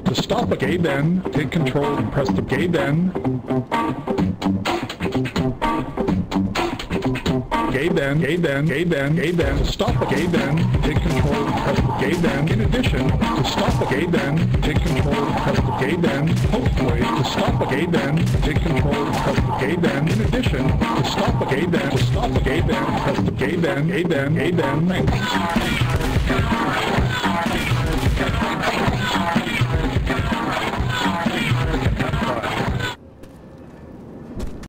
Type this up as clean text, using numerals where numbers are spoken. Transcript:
To stop a Gaben, take control and press the Gaben. Gaben. To stop a Gaben, take control and press the Gaben. In addition, to stop a Gaben, take control and press the Gaben. Hopefully, to stop a Gaben, take control and press the Gaben. In addition, to stop a Gaben, press the Gaben. Thanks.